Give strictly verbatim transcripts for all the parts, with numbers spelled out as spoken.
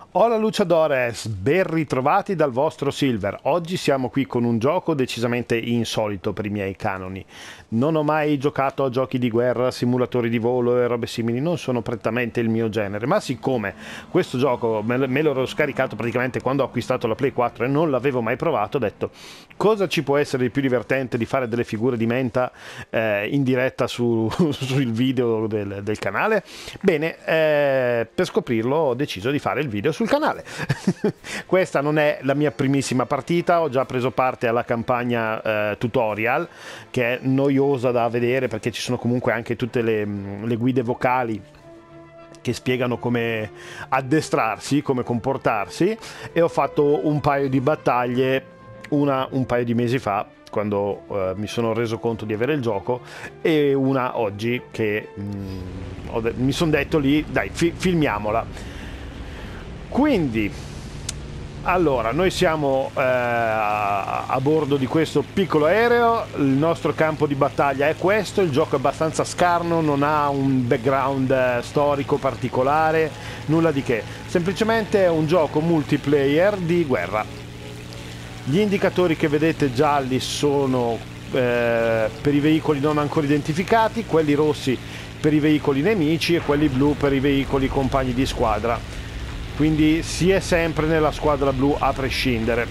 Hola Luchadores, ben ritrovati dal vostro Silver. Oggi siamo qui con un gioco decisamente insolito per i miei canoni. Non ho mai giocato a giochi di guerra, simulatori di volo e robe simili, non sono prettamente il mio genere, ma siccome questo gioco me, me l'ero scaricato praticamente quando ho acquistato la Play quattro e non l'avevo mai provato, ho detto cosa ci può essere di più divertente di fare delle figure di menta eh, in diretta su, sul video del, del canale? Bene, eh, per scoprirlo ho deciso di fare il video sul canale. Questa non è la mia primissima partita, ho già preso parte alla campagna eh, tutorial, che è noiosa da vedere perché ci sono comunque anche tutte le, le guide vocali che spiegano come addestrarsi, come comportarsi, e ho fatto un paio di battaglie, una un paio di mesi fa quando uh, mi sono reso conto di avere il gioco, e una oggi che mm, ho de- mi sono detto lì, dai, fi- filmiamola. Quindi, allora, noi siamo eh, a, a bordo di questo piccolo aereo, il nostro campo di battaglia è questo, il gioco è abbastanza scarno, non ha un background eh, storico particolare, nulla di che, semplicemente è un gioco multiplayer di guerra. Gli indicatori che vedete gialli sono eh, per i veicoli non ancora identificati, quelli rossi per i veicoli nemici e quelli blu per i veicoli compagni di squadra. Quindi si è sempre nella squadra blu a prescindere.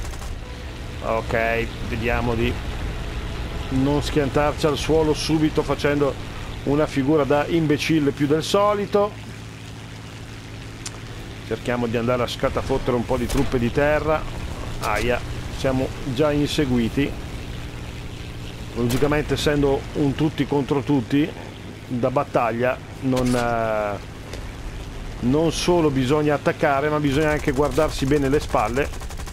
Ok, vediamo di non schiantarci al suolo subito facendo una figura da imbecille più del solito. Cerchiamo di andare a scatafottere un po' di truppe di terra. Aia, siamo già inseguiti. Logicamente, essendo un tutti contro tutti da battaglia, non... Eh, non solo bisogna attaccare, ma bisogna anche guardarsi bene le spalle.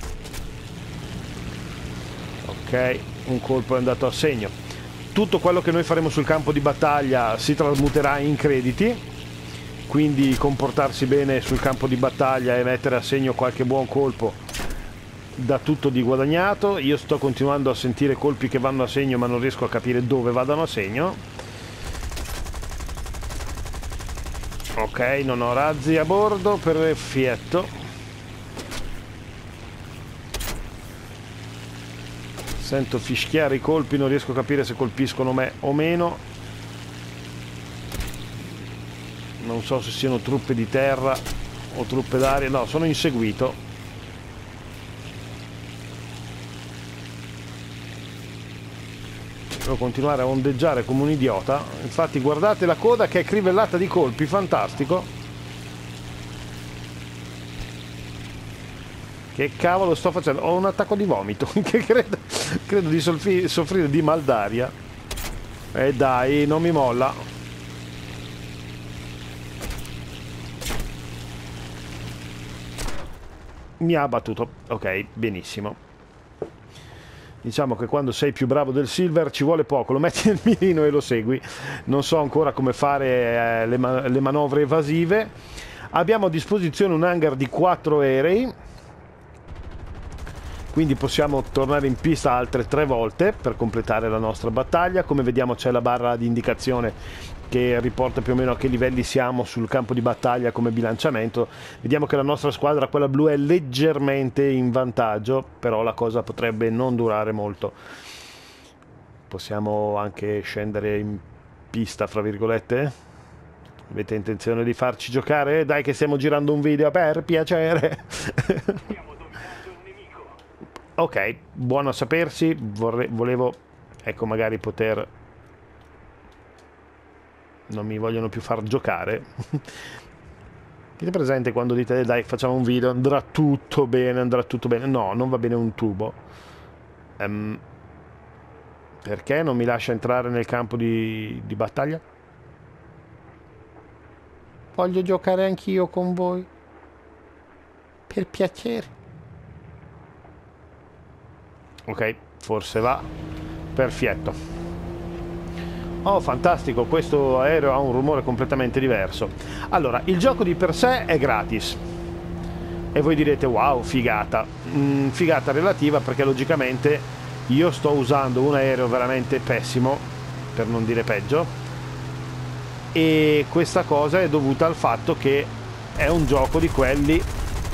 Ok, un colpo è andato a segno. Tutto quello che noi faremo sul campo di battaglia si trasmuterà in crediti, quindi comportarsi bene sul campo di battaglia e mettere a segno qualche buon colpo dà tutto di guadagnato. Io sto continuando a sentire colpi che vanno a segno, ma non riesco a capire dove vadano a segno. Ok, non ho razzi a bordo, perfetto. Sento fischiare i colpi, non riesco a capire se colpiscono me o meno. Non so se siano truppe di terra o truppe d'aria. No, sono inseguito. Devo continuare a ondeggiare come un idiota. Infatti guardate la coda che è crivellata di colpi, fantastico. Che cavolo sto facendo? Ho un attacco di vomito che credo, credo di soffrire di mal d'aria. E dai, non mi molla. Mi ha battuto. Ok, benissimo. Diciamo che quando sei più bravo del Silver ci vuole poco, lo metti nel mirino e lo segui. Non so ancora come fare eh, le, man le manovre evasive. Abbiamo a disposizione un hangar di quattro aerei, quindi possiamo tornare in pista altre tre volte per completare la nostra battaglia. Come vediamo c'è la barra di indicazione che riporta più o meno a che livelli siamo sul campo di battaglia come bilanciamento. Vediamo che la nostra squadra, quella blu, è leggermente in vantaggio, però la cosa potrebbe non durare molto. Possiamo anche scendere in pista, fra virgolette. Avete intenzione di farci giocare? Dai che stiamo girando un video, per piacere. Ok, buono a sapersi. Vorrei, volevo, ecco, magari poter... Non mi vogliono più far giocare. Siete presente quando dite dai facciamo un video, andrà tutto bene, andrà tutto bene? No, non va bene un tubo. um, Perché non mi lascia entrare nel campo di, di battaglia? Voglio giocare anch'io con voi, per piacere. Ok, forse va. Perfetto. Oh, fantastico, questo aereo ha un rumore completamente diverso. Allora, il gioco di per sé è gratis. E voi direte, wow, figata. Mm, figata relativa perché logicamente io sto usando un aereo veramente pessimo, per non dire peggio. E questa cosa è dovuta al fatto che è un gioco di quelli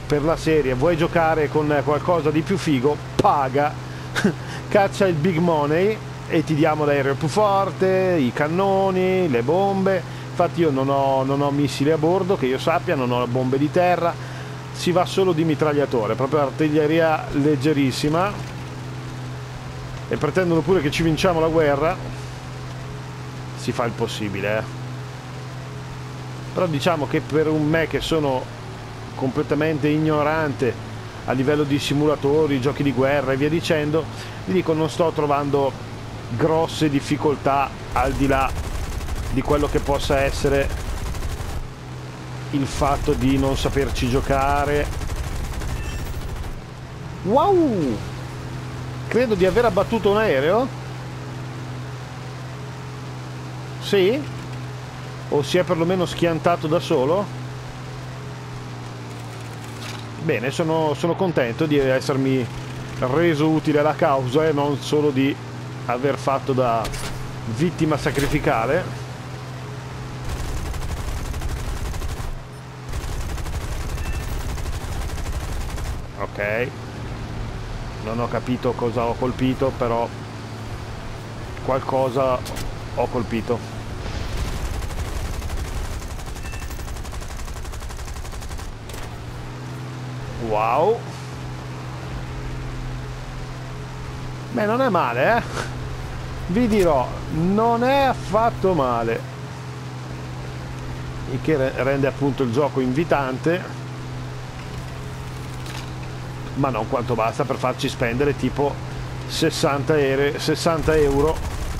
per la serie, vuoi giocare con qualcosa di più figo, paga, caccia il big money e ti diamo l'aereo più forte, i cannoni, le bombe. Infatti io non ho, non ho missili a bordo, che io sappia, non ho bombe di terra, si va solo di mitragliatore, proprio artiglieria leggerissima, e pretendono pure che ci vinciamo la guerra. Si fa il possibile, eh. Però diciamo che per un me che sono completamente ignorante a livello di simulatori, giochi di guerra e via dicendo, vi dico, non sto trovando grosse difficoltà al di là di quello che possa essere il fatto di non saperci giocare. Wow, credo di aver abbattuto un aereo. Sì? O si è perlomeno schiantato da solo? Bene, sono, sono contento di essermi reso utile alla causa e non solo di aver fatto da vittima sacrificale. Ok, non ho capito cosa ho colpito, però qualcosa ho colpito. Wow, beh, non è male, eh? Vi dirò, non è affatto male, il che rende appunto il gioco invitante, ma non quanto basta per farci spendere tipo sessanta euro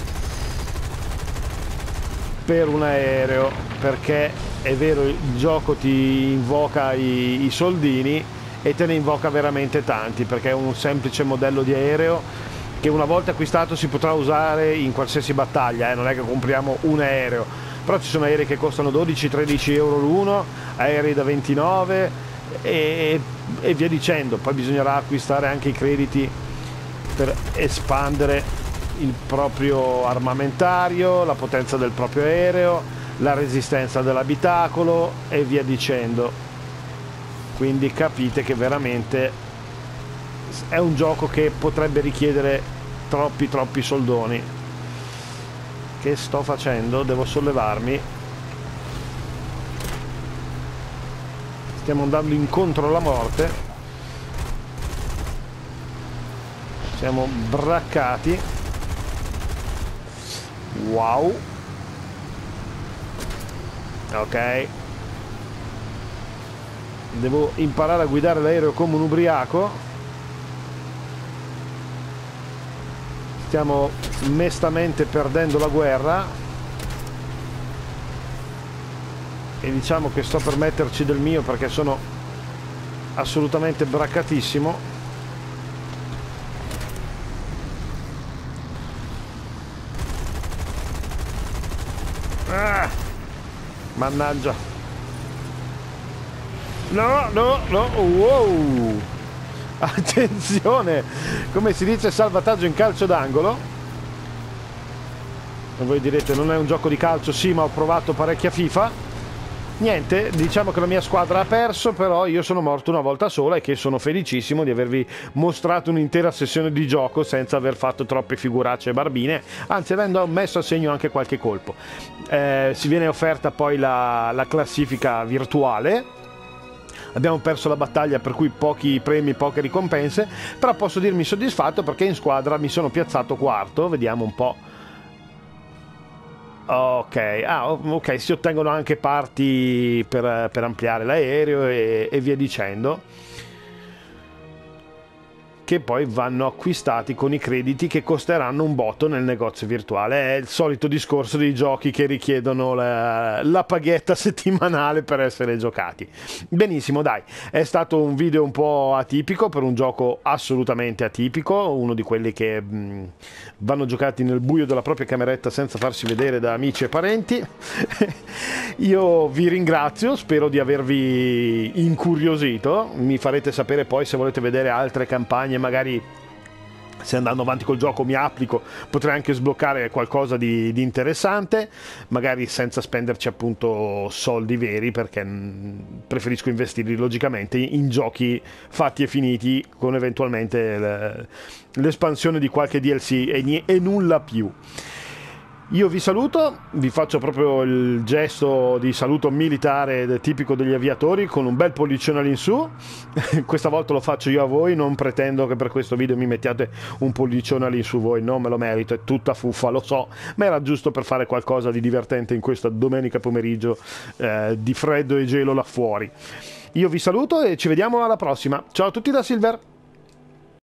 per un aereo, perché è vero, il gioco ti invoca i, i soldini e te ne invoca veramente tanti, perché è un semplice modello di aereo che una volta acquistato si potrà usare in qualsiasi battaglia, eh? Non è che compriamo un aereo, però ci sono aerei che costano dodici tredici euro l'uno, aerei da ventinove e, e via dicendo. Poi bisognerà acquistare anche i crediti per espandere il proprio armamentario, la potenza del proprio aereo, la resistenza dell'abitacolo e via dicendo. Quindi capite che veramente è un gioco che potrebbe richiedere troppi troppi soldoni. Che sto facendo? Devo sollevarmi. Stiamo andando incontro alla morte. Siamo braccati. Wow. Ok. Devo imparare a guidare l'aereo come un ubriaco. Stiamo mestamente perdendo la guerra e diciamo che sto per metterci del mio perché sono assolutamente braccatissimo. Ah, mannaggia. No, no, no, wow! Attenzione! Come si dice, salvataggio in calcio d'angolo. E voi direte, non è un gioco di calcio? Sì, ma ho provato parecchia FIFA. Niente, diciamo che la mia squadra ha perso, però io sono morto una volta sola e che sono felicissimo di avervi mostrato un'intera sessione di gioco senza aver fatto troppe figuracce e barbine, anzi avendo messo a segno anche qualche colpo. Eh, si viene offerta poi la, la classifica virtuale. Abbiamo perso la battaglia, per cui pochi premi, poche ricompense, però posso dirmi soddisfatto perché in squadra mi sono piazzato quarto. Vediamo un po'. Ok, ah, ok, si ottengono anche parti per, per ampliare l'aereo e, e via dicendo, che poi vanno acquistati con i crediti che costeranno un botto nel negozio virtuale. È il solito discorso dei giochi che richiedono la, la paghetta settimanale per essere giocati. Benissimo, dai, è stato un video un po' atipico per un gioco assolutamente atipico, uno di quelli che mh, vanno giocati nel buio della propria cameretta senza farsi vedere da amici e parenti. Io vi ringrazio, spero di avervi incuriosito, mi farete sapere poi se volete vedere altre campagne magari se andando avanti col gioco mi applico, potrei anche sbloccare qualcosa di, di interessante, magari senza spenderci appunto soldi veri, perché preferisco investirli logicamente in giochi fatti e finiti, con eventualmente l'espansione di qualche D L C e, e nulla più. Io vi saluto, vi faccio proprio il gesto di saluto militare tipico degli aviatori con un bel pollicione all'insù. Questa volta lo faccio io a voi, non pretendo che per questo video mi mettiate un pollicione all'insù voi, non me lo merito, è tutta fuffa, lo so, ma era giusto per fare qualcosa di divertente in questa domenica pomeriggio eh, di freddo e gelo là fuori. Io vi saluto e ci vediamo alla prossima. Ciao a tutti da Silver!